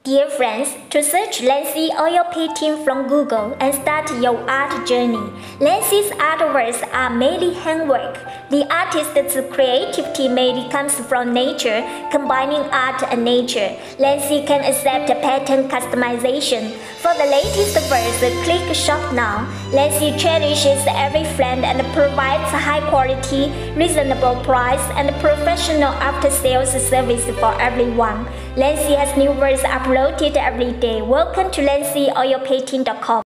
Dear friends, to search Lancy Oil Painting from Google and start your art journey. Lancy's artworks are mainly handwork. The artist's creativity mainly comes from nature, combining art and nature. Lancy can accept pattern customization. For the latest verse, click Shop Now. Lancy cherishes every friend and provides high quality, reasonable price, and professional after-sales service for everyone. Lancy has new verses uploaded every day. Welcome to LancyOilPainting.com.